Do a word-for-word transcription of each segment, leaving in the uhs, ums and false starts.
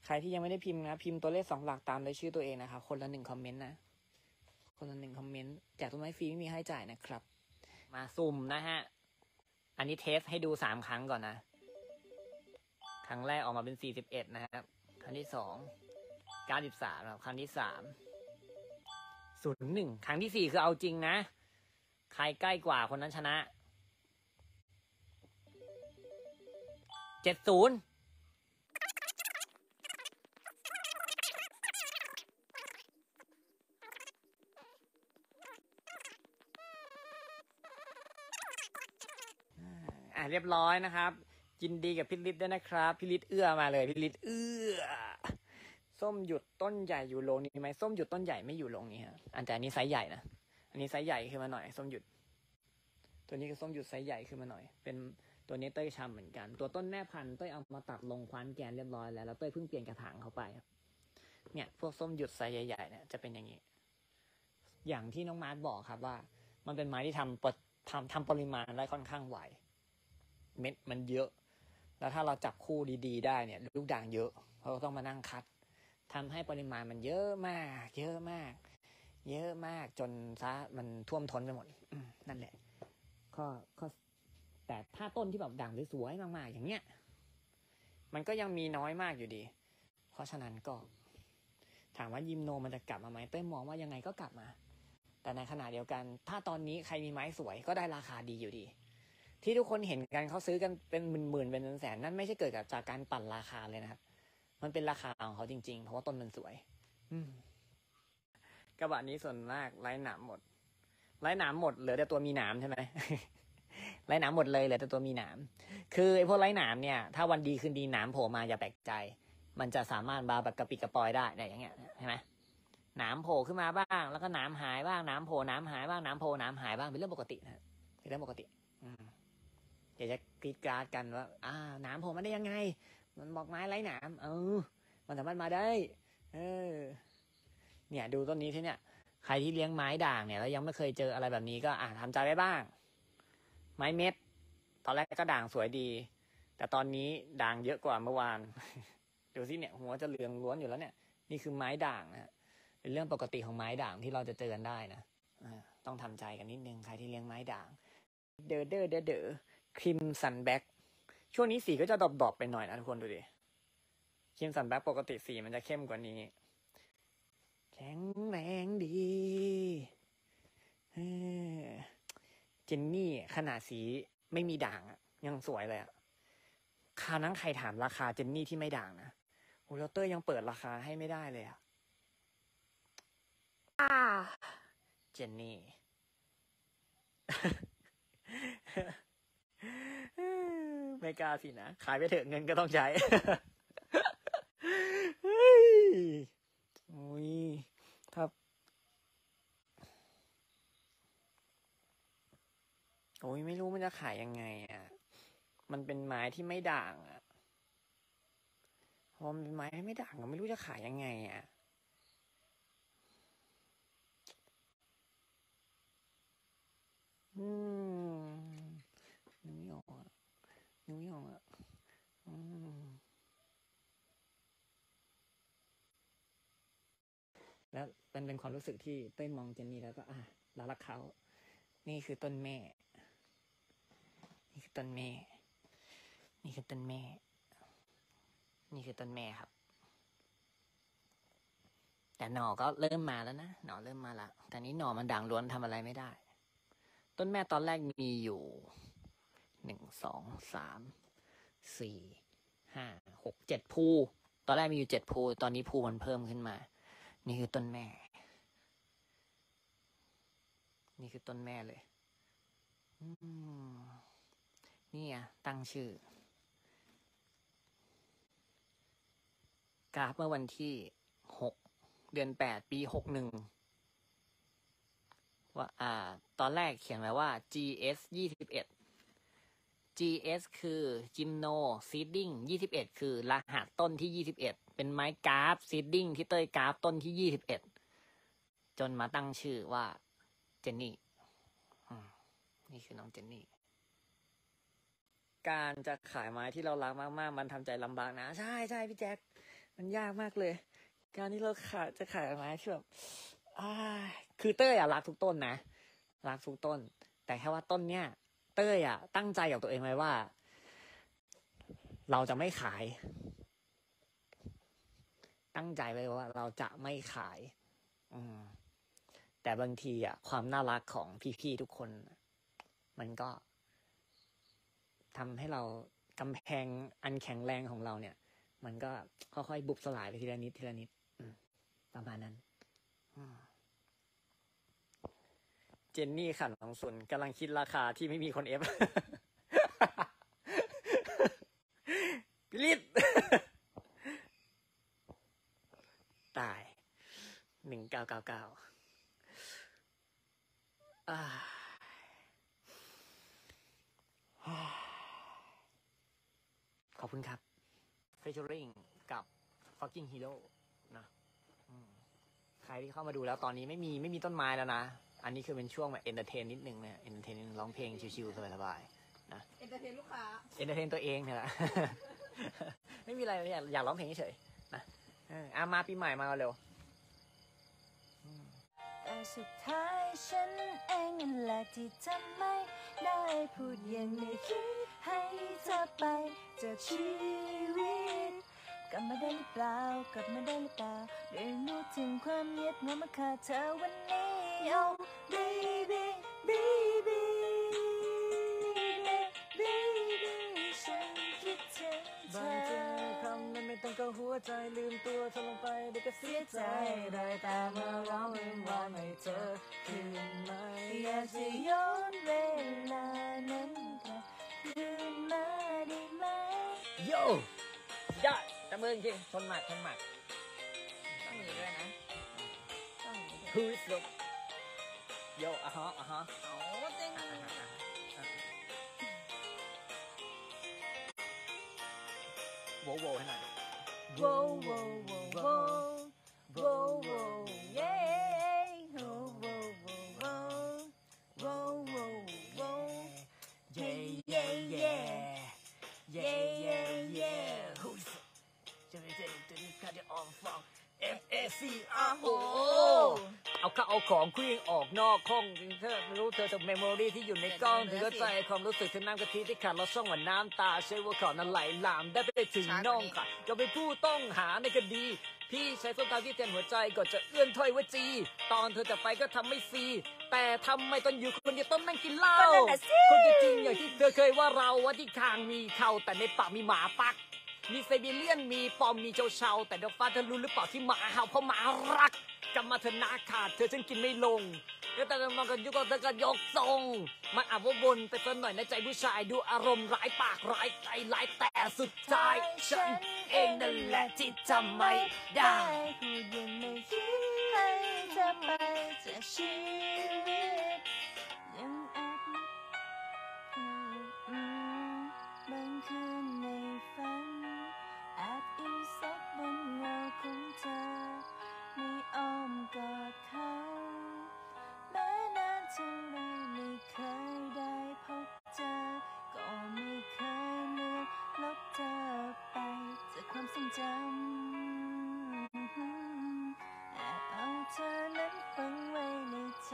รที่ยังไม่ได้พิมพ์นะพิมพ์ตัวเลขสองหลักตามด้วยชื่อตัวเองนะครับคนละหนึ่งคอมเมนต์นะคนละหนึ่งคอมเมนต์แจกต้นไม้ฟรีไม่มีให้จ่ายนะครับมาสุ่มนะฮะอันนี้เทสให้ดูสามครั้งก่อนนะครั้งแรกออกมาเป็นสี่สิบเอ็ดนะครับครั้งที่สองเก้าสิบสามครับครั้งที่สามศูนย์หนึ่งครั้งที่สี่คือเอาจริงนะใครใกล้กว่าคนนั้นชนะเจ็ดศูนย์อ่าเรียบร้อยนะครับยินดีกับพี่ฤทธิ์ด้วยนะครับพี่ฤทธิ์เอื้อมาเลยพี่ฤทธิ์เอื้อส้มหยุดต้นใหญ่อยู่โรงนี้ไหมส้มหยุดต้นใหญ่ไม่อยู่โรงนี้ฮะอันแต่อันนี้ไซส์ใหญ่นะอันนี้ไซส์ใหญ่ขึ้นมาหน่อยส้มหยุดตัวนี้คือส้มหยุดไซส์ใหญ่ขึ้นมาหน่อยเป็นตัวนี้เต้ยชำเหมือนกันตัวต้นแม่พันธุ์เต้ยเอามาตัดลงคว้านแกนเรียบร้อยแล้วแล้วเต้ยเพิ่งเปลี่ยนกระถางเข้าไปครับเนี่ยพวกส้มหยุดไซส์ใหญ่ๆเนี่ยจะเป็นอย่างนี้อย่างที่น้องมาร์ทบอกครับว่ามันเป็นไม้ที่ทำทำทำปริมาณได้ค่อนข้างไหวเม็ดมันเยอะแล้วถ้าเราจับคู่ดีๆได้เนี่ยลูกด่างเยอะเราต้องมานั่งคัดทำให้ปริมาณมันเยอะมากเยอะมากเยอะมากจนซะมันท่วมท้นไปหมดนั่นแหละข้อข้อแต่ถ้าต้นที่แบบด่างสวยๆมากๆอย่างเนี้ยมันก็ยังมีน้อยมากอยู่ดีเพราะฉะนั้นก็ถามว่ายิมโนมันจะกลับมาไหมเต้ยมองว่ายังไงก็กลับมาแต่ในขณะเดียวกันถ้าตอนนี้ใครมีไม้สวยก็ได้ราคาดีอยู่ดีที่ทุกคนเห็นกันเขาซื้อกันเป็นหมื่นๆเป็นแสนๆนั่นไม่ใช่เกิดจากการปั่นราคาเลยนะครับมันเป็นราคาของเขาจริงๆเพราะว่าต้นมันสวยกระบะนี้ส่วนมากไร้หนามหมดไร้หนามหมดเหลือแต่ตัวมีหนามใช่ไหม ไร้หนามหมดเลยเหลือแต่ตัวมีหนามคือไอ้พวกไร้หนามเนี่ยถ้าวันดีคืนดีหนามโผล่มาอย่าแปลกใจมันจะสามารถบาแบบกระปิกระปอยได้เนี่ยอย่างเงี้ยใช่ไหมหนามโผล่ขึ้นมาบ้างแล้วก็หนามหายบ้างหนามโผล่หนามหายบ้างหนามโผล่หนามหายบ้างเป็นเรื่องปกตินะเป็นเรื่องปกติอืมเดี๋ยวจะกรีดกราดกันว่าอ่าหนามโผล่มาได้ยังไงมันบอกไม้ไร้หนามเออมันสามารถมาได้เออเนี่ยดูต้นนี้ที่เนี่ยใครที่เลี้ยงไม้ด่างเนี่ยแล้วยังไม่เคยเจออะไรแบบนี้ก็อ่าทำใจไว้บ้างไม้เม็ดตอนแรกก็ด่างสวยดีแต่ตอนนี้ด่างเยอะกว่าเมื่อวานดูสิเนี่ยหัวจะเหลืองล้วนอยู่แล้วเนี่ยนี่คือไม้ด่างนะเป็นเรื่องปกติของไม้ด่างที่เราจะเจอกันได้นะต้องทำใจกันนิดนึงใครที่เลี้ยงไม้ด่างเดอเดอเดอเดอครีมซันแบ็กช่วงนี้สีก็จะดรอปๆไปหน่อยนะทุกคนดูดิครีมซันแบ็กปกติสีมันจะเข้มกว่านี้แข็งแรงดีเจนนี่ขนาดสีไม่มีด่างอะยังสวยเลยอะคราวนั้นใครถามราคาเจนนี่ที่ไม่ด่างนะโอ้ยเตอร์ยังเปิดราคาให้ไม่ได้เลยอะอ่าเจนนี่ ไม่กล้าสินะขายไปเถอะเงินก็ต้องใช้โอ้ยครับโอ้ยไม่รู้มันจะขายยังไงอ่ะมันเป็นไม้ที่ไม่ด่างอ่ะพอมันเป็นไม้ไม่ด่างก็ไม่รู้จะขายยังไงอ่ะอืมนึกไม่ออกอ่ะนึกไม่ออกอ่ะอืมแล้วเป็นเป็นความรู้สึกที่เต้ยมองเจนนี่แล้วก็อ่ะเรารักเขานี่คือต้นแม่นี่คือต้นแม่นี่คือต้นแม่นี่คือต้นแม่ครับแต่หน่อก็เริ่มมาแล้วนะหน่อเริ่มมาแล้วแต่นี้หน่อมันด่างล้วนทำอะไรไม่ได้ต้นแม่ตอนแรกมีอยู่หนึ่งสองสามสี่ห้าหกเจ็ดภูตอนแรกมีอยู่เจ็ดภูตอนนี้ภูมันเพิ่มขึ้นมานี่คือต้นแม่นี่คือต้นแม่เลยอืมนี่อ่ะตั้งชื่อกราฟเมื่อวันที่หกเดือนแปดปีหกหนึ่งว่าอ่าตอนแรกเขียนไว้ว่า จี เอส ยี่สิบเอ็ด จี เอส คือ Gymno Seeding ยี่สิบเอ็ดคือรหัสต้นที่ยี่สิบเอ็ดเป็นไม้กราฟ Seeding ที่เต้ยกราฟต้นที่ยี่สิบเอ็ดจนมาตั้งชื่อว่าเจนนี่นี่คือน้องเจนนี่การจะขายไม้ที่เรารักมากๆมันทำใจลำบากนะใช่ใช่พี่แจ็คมันยากมากเลย การที่เราขายจะขายไม้ที่แบบคือเต้ยอะรักทุกต้นนะรักทุกต้น แต่แค่ว่าต้นเนี้ยเต้ยอะตั้งใจกับตัวเองไว้ว่า เราจะไม่ขาย ตั้งใจไว้ว่าเราจะไม่ขาย อืมแต่บางทีอะความน่ารักของพี่ๆทุกคนมันก็ทำให้เรากำแพงอันแข็งแรงของเราเนี่ย มันก็ค่อยๆบุบสลายไปทีละนิดทีละนิดประมาณนั้นเจนนี่ขันของสุนกำลังคิดราคาที่ไม่มีคนเอฟพิลิตตายหนึ่งเก้าเก้าเก้าขอบคุณครับ featuring กับ fucking hero นะใครที่เข้ามาดูแล้วตอนนี้ไม่มีไม่มีต้นไม้แล้วนะอันนี้คือเป็นช่วงแบบ entertain นิดนึงเนี่ย entertain นิดนึงร้องเพลงชิวๆสบายๆนะ entertain ลูกค้า entertain ตัวเองเนี่ยแหละ ไม่มีอะไรอยากอยากร้องเพลงเฉยๆนะอ่ะมาปีใหม่มาเร็วแต่สุดท้ายฉันเองนั่นแหละที่ทำไม่ได้พูดยังไม่คิดให้เธอไปจากชีวิตกลับมาได้หรือเปล่ากลับมาได้หรือเปล่าเรียนรู้ถึงความเงียบงันมาขาดเธอวันนี้ Oh baby baby baby ฉันคิดถึงเธอบางทีคำนั้นไม่ต้องเข้าหัวใจลืมตัวเธอลงไปเดี๋ยวก็เสียใจได้แต่มาร้องลืมว่าไม่เธอคืนมาอยากจะย้อนเวลานั้นกลับคืนมาได้ไหมโย่ยอดตะมือจริงชนหมัดชนหมัดต้องมีด้วยนะต้องมีด้วย Who's the โย่อ่ะฮะอ่ะฮะโอ้จริงโว้โว้ให้หน่อยโว้โว้โว้โว้โว้โว้เย้โว้โว้โว้โว้โว้โว้เย้เย้เย้เย้เย้เย้ Who's จะไม่ใช่ตัวนี้ข้าจะออกฟัง F A C R O เอาข้าเอาของเครื่องออกนอกห้องเธอไม่รู้เธอจากเมมโมรีที่อยู่ในกล้องเธอเข้าใจความรู้สึกเธอน้ำกะทิที่ขาดเราช่องว่าน้ำตาใช่ว่าขอนั้นไหลหลามได้ไปถึงน่องค่ะก็เป็นผู้ต้องหาในคดีพี่ใช้ส้นเท้าที่แทนหัวใจก่อนจะเอื้อนถ้อยวจีตอนเธอจะไปก็ทำไม่ฟรีแต่ทำไมตอนอยู่คนเดียวต้องนั่งกินเหล้าคนจริงอย่างที่เธอเคยว่าเราว่าที่คางมีเข่าแต่ในปากมีหมาปักมีไซบีเรียนมีปอมมีเจ้าเชาแต่เดี๋ยวฟ้าเธอรู้หรือเปล่าที่หมาเห่าเพราะหมารักกลับมาเธอหน้าขาดเธอฉันกินไม่ลงแล้วแต่มองกันยุกเธอก็ยกทรงมันอาจว่าวนไปสักหน่อยในใจผู้ชายดูอารมณ์ร้ายปากร้ายใจร้ายแต่สุดท้ายฉันเองนั่นแหละที่ทำไม่ได้พูดยังไม่คิดให้เธอไปจากชีวิตยังแอบบางคืนในฝันแอบอิงซบบนเงาของเธอไม่อ้อมกอดเขาแม้นานเท่าไรไม่เคยได้พบเจอก็ไม่เคยเลือนลบเธอไปจากความทรงจำแอบเอาเธอนั้นฝังไว้ในใจ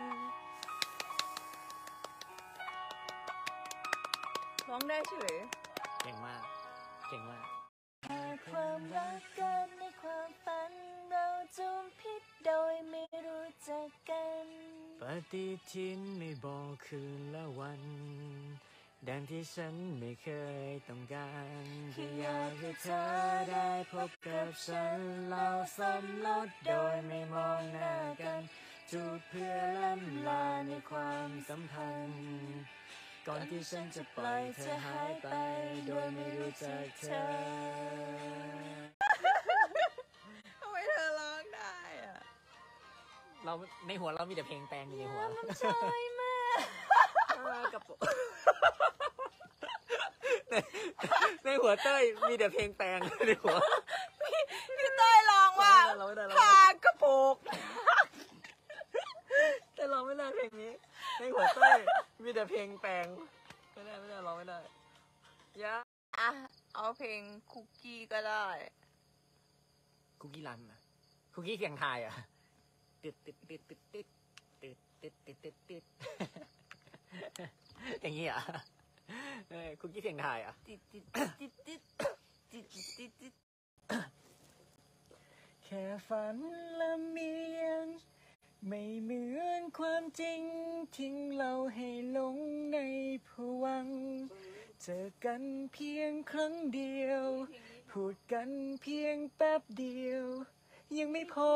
ร้องได้ใช่หรือเก่งมากเก่งมากหากความรักเกิดในความฝันเราจูมพิษโดยไม่รู้จักกันปฏิทินไม่บอกคืนและวันดังที่ฉันไม่เคยต้องการแค่อยากให้เธอได้พบกับฉันเราสมรสโดยไม่มองหน้ากันจูบเพื่อล้ำลาในความสัมพันธ์ก่อนที่ฉันจะปล่อยเธอหายไปโดยไม่รู้จักเธอทำไมเธอร้องได้อะเราในหัวเรามีแต่เพลงแปลงอยู่ในหัวมันชอยมากกับในในหัวเต้ยมีแต่เพลงแปลงในหัวพี่เต้ยร้องว่าพากระโปกแต่ร้องไม่ได้เพลงนี้ในหัวเต้ยมีแต่เพลงแปลงไม่ได้ไม่ได้ร้องไม่ได้ยะอ่ะเอาเพลงคุกกี้ก็ได้คุกกี้รันอะคุกกี้เสียงทายอะติดติดติดติดติดติดติดติดติดติดอย่างงี้เหรอ่ะคุกกี้เสียงทายอ่ะติดติดติดติดติดติดติดติดแค่ฝันละเมียงไม่เหมือนความจริงทิ้งเราให้หลงในภวังค์เจอกันเพียงครั้งเดียวพูดกันเพียงแป๊บเดียวยังไม่พอ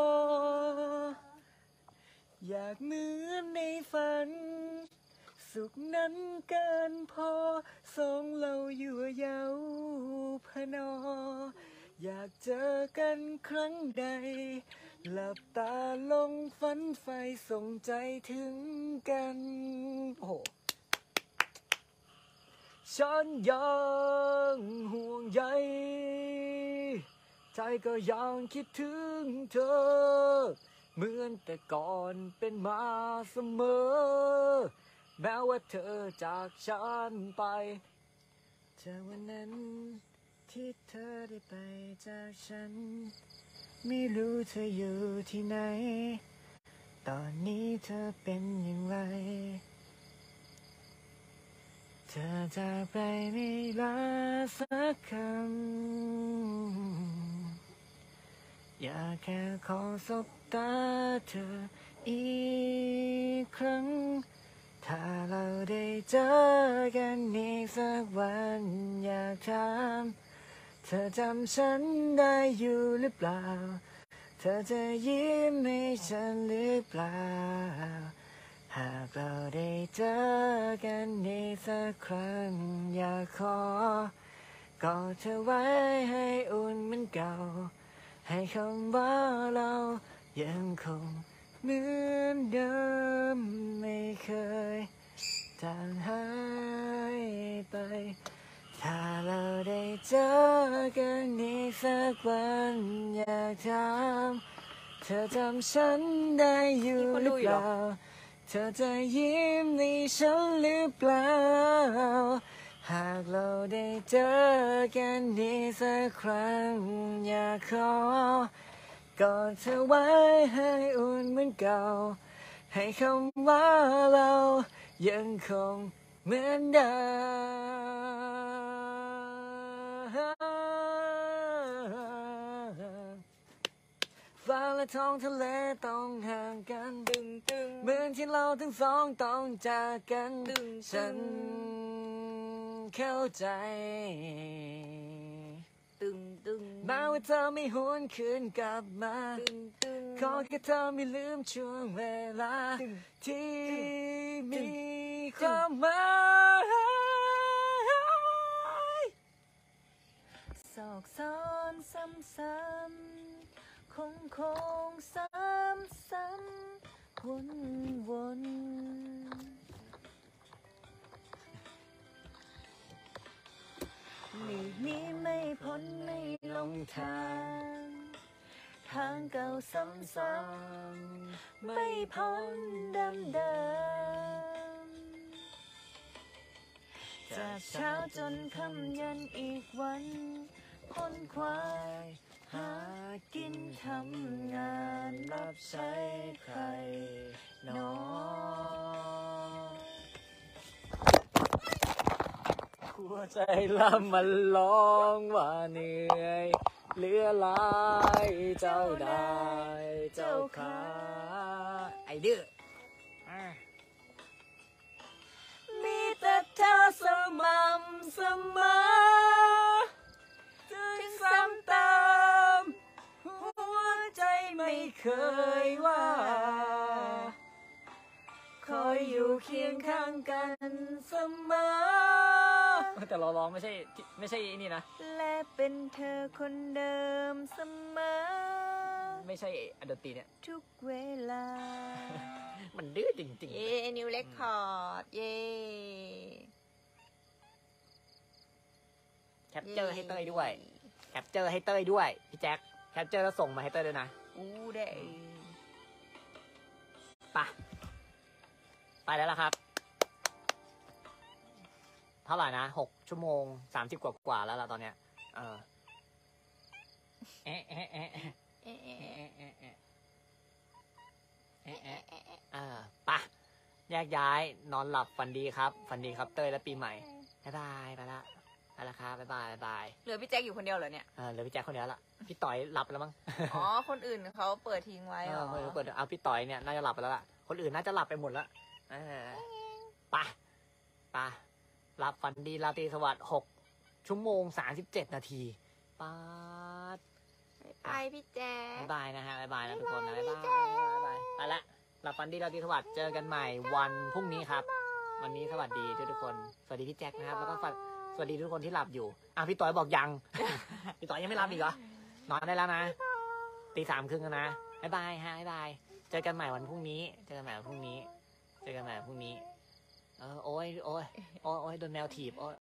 อยากเหมือนในฝันสุขนั้นเกินพอสองเราอยู่เยาพนออยากเจอกันครั้งใดหลับตาลงฝันไฟส่งใจถึงกันโอ้โหฉันยังห่วงใยใจก็ยังคิดถึงเธอเหมือนแต่ก่อนเป็นมาเสมอแม้ว่าเธอจากฉันไปจากวันนั้นที่เธอได้ไปจากฉันไม่รู้เธออยู่ที่ไหนตอนนี้เธอเป็นอย่างไรเธอจากไปไม่ลาสักคำอยากแค่ขอสบตาเธออีกครั้งถ้าเราได้เจอกันอีกสักวันอยากถามเธอจำฉันได้อยู่หรือเปล่าเธอจะยิ้มให้ฉันหรือเปล่าหากเราได้เจอกันอีกสักครั้งอยากขอกอดเธอไว้ให้อุ่นเหมือนเก่าให้คำว่าเรายังคงเหมือนเดิมไม่เคยจางหายไปถ้าเราได้เจอกันอีกสักวันอยากถามเธอจำฉันได้อยู่หรือเปล่าเธอจะยิ้มในฉันหรือเปล่าหากเราได้เจอกันอีกสักครั้งอยากขอกอดเธอไว้ให้อุ่นเหมือนเก่าให้คำว่าเรายังคงเหมือนเดิมฟ้าและท้องทะเลต้องห่างกันดึงดึงเหมือนที่เราทั้งสองต้องจากกันดึงฉันเข้าใจตึงตึงแม้ว่าเธอไม่หวนคืนกลับมาขอแค่เธอไม่ลืมช่วงเวลาที่มีความหมายซอกซ้อนซ้ำๆคงคงซ้ำซ้ำวนวนหลีกหนี้ไม่พ้นไม่ลงทางทางเก่าซ้ำๆไม่พ้นเดิมเดิมจากเช้าจนค่ำยันอีกวันพ้นควายหากินทำงานรับใช้ใครหนอหัวใจละมันร้องว่าเหนื่อยเหลือหลายเจ้าได้เจ้าขาไอ้ดื้ออ่ะมีแต่เธอสม่ำเสมอถึงซ้ำเติมหัวใจไม่เคยว่า คอยอยู่เคียงข้างกันเสมอแต่เราร้องไม่ใช่ไม่ใช่นี่นะและเป็นเธอคนเดิมเสมอไม่ใช่อันดนตรีเนี่ยทุกเวลามันดื้อจริงๆเย่นิวเรคคอร์ด เย่แคปเจอร์ให้เต้ยด้วยแคปเจอร์ให้เต้ยด้วยพี่แจ็คแคปเจอร์แล้วส่งมาให้เต้ยด้วยนะอู้ได้ไปไปแล้วล่ะครับ เท่าไหร่นะหกชั่วโมงสามสิบกว่ากว่าแล้วล่ะตอนเนี้ยเออแอะแอะแอะกย้ายนอนหลับฝันดีครับฝันดีครับเต้ยและปีใหม่บ๊ายบายไปละไปละครับบ๊ายบายบ๊ายบายเหลือพี่แจ็คอยู่คนเดียวเหรอเนี่ยเออเหลือพี่แจ๊คคนเดียวละพี่ต่อยหลับไปแล้วมั้งอ๋อ คนอื่นเขาเปิดทิ้งไว้เอเหรออไม่รู้เปิดเอาพี่ต่อยเนี่ยน่าจะหลับไปแล้วล่ะคนอื่นน่าจะหลับไปหมดแล้วเออไปไปหลับฝันดีราตรีสวัสดิ์หกชั่วโมงสามสิบเจ็ดนาทีป๊าดไปพี่แจ็คบ๊ายบายนะฮะบ๊ายบายนะทุกคนนะบ๊ายบายบ๊ายบายไปละหลับฝันดีราตรีสวัสดิ์เจอกันใหม่วันพรุ่งนี้ครับ วันนี้สวัสดีทุกทุกคนสวัสดีพี่แจ็คนะครับแล้วก็สวัสดีทุกคนที่หลับอยู่อ่ะพี่ต่อยบอกยัง พี่ต่อยยังไม่หลับอีกเหรอนอนได้แล้วนะตีสามครึ่งแล้วนะบ๊ายบายฮะบ๊ายบายเจอกันใหม่วันพรุ่งนี้เจอกันใหม่วันพรุ่งนี้เจอกันใหม่วันพรุ่งนี้เออโอ้ยโอ้ยโอ้ยโอ้ยโดนแมวถีบโอ้ย